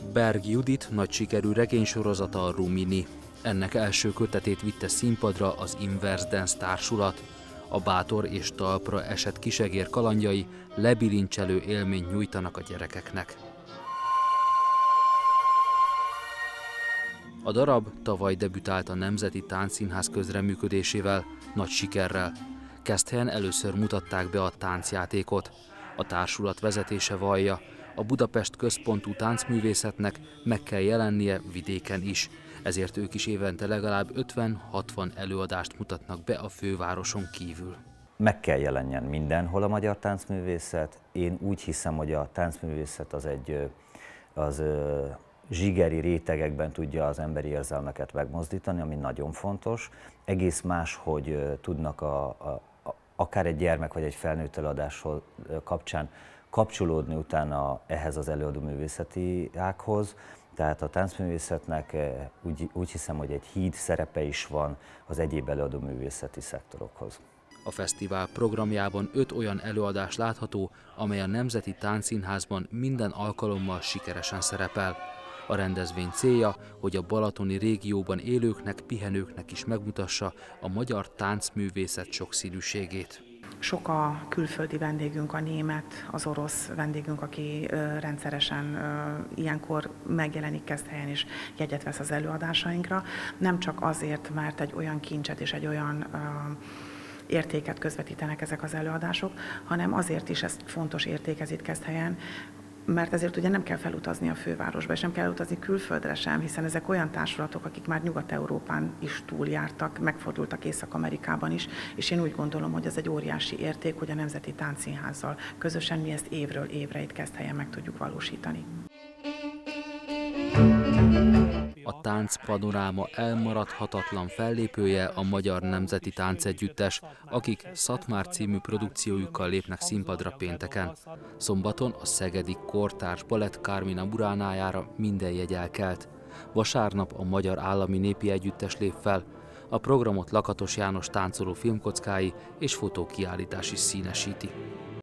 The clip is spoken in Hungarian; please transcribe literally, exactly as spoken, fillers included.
Berg Judit nagy sikerű regénysorozata a Rumini. Ennek első kötetét vitte színpadra az Inverse Dance Társulat. A bátor és talpra esett kisegér kalandjai lebilincselő élményt nyújtanak a gyerekeknek. A darab tavaly debütált a Nemzeti Táncszínház közreműködésével, nagy sikerrel. Keszthelyen először mutatták be a táncjátékot. A társulat vezetése vallja, a Budapest központú táncművészetnek meg kell jelennie vidéken is, ezért ők is évente legalább ötven-hatvan előadást mutatnak be a fővároson kívül. Meg kell jelenjen mindenhol a magyar táncművészet. Én úgy hiszem, hogy a táncművészet az egy az zsigeri rétegekben tudja az emberi érzelmeket megmozdítani, ami nagyon fontos. Egész más, hogy tudnak a, a, a, akár egy gyermek vagy egy felnőtt előadáshoz kapcsán kapcsolódni utána ehhez az előadó művészeti ághoz. Tehát a táncművészetnek úgy, úgy hiszem, hogy egy híd szerepe is van az egyéb előadó művészeti szektorokhoz. A fesztivál programjában öt olyan előadás látható, amely a Nemzeti Táncszínházban minden alkalommal sikeresen szerepel. A rendezvény célja, hogy a balatoni régióban élőknek, pihenőknek is megmutassa a magyar táncművészet sokszínűségét. Sok a külföldi vendégünk, a német, az orosz vendégünk, aki ö, rendszeresen ö, ilyenkor megjelenik Keszthelyen és jegyet vesz az előadásainkra. Nem csak azért, mert egy olyan kincset és egy olyan ö, értéket közvetítenek ezek az előadások, hanem azért is ezt fontos értékez itt Keszthelyen, mert ezért ugye nem kell felutazni a fővárosba, és nem kell utazni külföldre sem, hiszen ezek olyan társulatok, akik már Nyugat-Európán is túljártak, megfordultak Észak-Amerikában is, és én úgy gondolom, hogy ez egy óriási érték, hogy a Nemzeti Táncszínházzal közösen mi ezt évről évre itt Keszthelyen meg tudjuk valósítani. A Tánc Panoráma elmaradhatatlan fellépője a Magyar Nemzeti Táncegyüttes, akik Szatmár című produkciójukkal lépnek színpadra pénteken. Szombaton a szegedi Kortárs Balett Carmina Buránájára minden jegy elkelt. Vasárnap a Magyar Állami Népi Együttes lép fel. A programot Lakatos János táncoló filmkockái és fotókiállítás is színesíti.